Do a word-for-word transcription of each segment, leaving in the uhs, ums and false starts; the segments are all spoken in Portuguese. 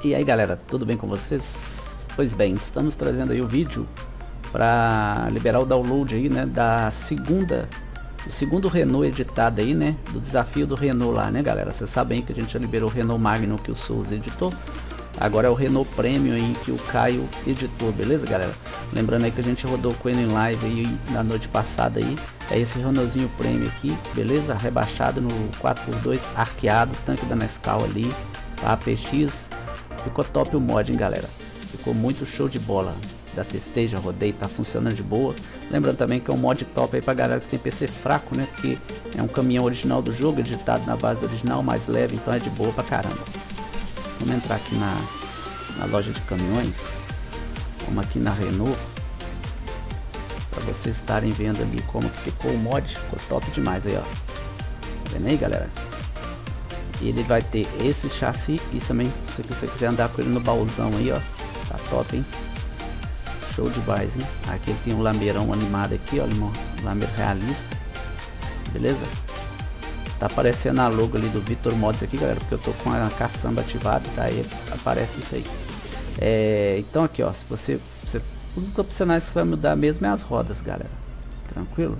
E aí galera, tudo bem com vocês? Pois bem, estamos trazendo aí o vídeo para liberar o download aí, né, da segunda, o segundo Renault editado aí, né, do desafio do Renault lá, né galera? Vocês sabem que a gente já liberou o Renault Magnum que o Souza editou. Agora é o Renault Premium aí que o Caio editou, beleza galera? Lembrando aí que a gente rodou com ele em live aí na noite passada aí. É esse Renaultzinho Premium aqui, beleza? Rebaixado no quatro por dois, arqueado, tanque da Nescau ali, A P X. Ficou top o mod, hein galera? Ficou muito show de bola. Já testei, já rodei, tá funcionando de boa. Lembrando também que é um mod top aí pra galera que tem P C fraco, né? Porque é um caminhão original do jogo, editado na base do original, mais leve, então é de boa pra caramba. Vamos entrar aqui na, na loja de caminhões. Vamos aqui na Renault, para vocês estarem vendo ali como que ficou o mod. Ficou top demais aí, ó. Tá vendo aí galera? Ele vai ter esse chassi e também se você quiser andar com ele no baúzão aí, ó. Tá top, hein? Show de demais, hein? Aqui ele tem um lameirão animado aqui, ó, um lameiro realista. Beleza? Tá aparecendo a logo ali do Vitor Mods aqui, galera, porque eu tô com a caçamba ativada, tá? Aí aparece isso aí. É, então aqui, ó, se você, você os opcionais que vai mudar mesmo é as rodas, galera. Tranquilo?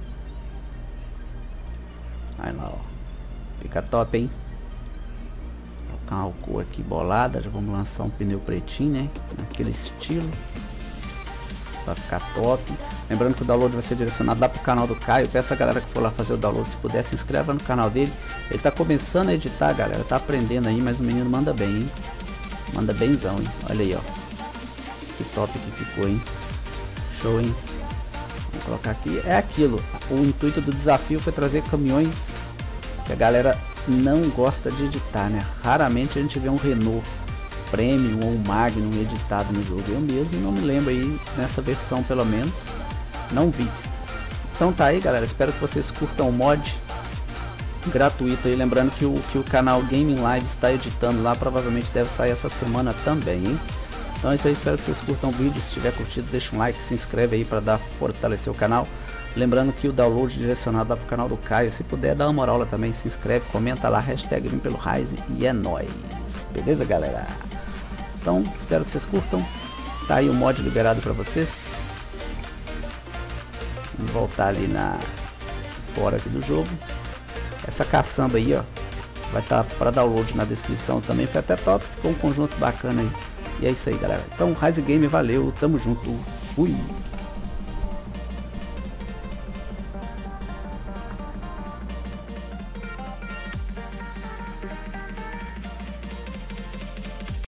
Aí lá, ó. Fica top, hein? Colocar uma cor aqui bolada, já vamos lançar um pneu pretinho, né? Naquele estilo. Vai ficar top. Lembrando que o download vai ser direcionado lá pro canal do Caio. Peço a galera que for lá fazer o download, se puder, se inscreva no canal dele. Ele tá começando a editar, galera. Tá aprendendo aí, mas o menino manda bem, hein? Manda benzão, hein? Olha aí, ó. Que top que ficou, hein? Show, hein? Vou colocar aqui. É aquilo. O intuito do desafio foi trazer caminhões que a galera não gosta de editar, né? Raramente a gente vê um Renault Premium ou Magnum editado no jogo. Eu mesmo não me lembro aí nessa versão, pelo menos não vi. Então tá aí galera, espero que vocês curtam o mod gratuito aí, lembrando que o, que o canal Gaming Live está editando lá, provavelmente deve sair essa semana também, hein? Então é isso aí, espero que vocês curtam o vídeo. Se tiver curtido, deixa um like, se inscreve aí para dar fortalecer o canal. Lembrando que o download direcionado lá pro canal do Caio, se puder dar uma moral lá também, se inscreve, comenta lá, hashtag vim pelo Ryzen e é nóis, beleza galera? Então, espero que vocês curtam. Tá aí o mod liberado para vocês. Vamos voltar ali na fora aqui do jogo. Essa caçamba aí, ó, vai estar tá para download na descrição também. Foi até top, ficou um conjunto bacana aí. E é isso aí, galera. Então, Ryzen Game, valeu, tamo junto, fui!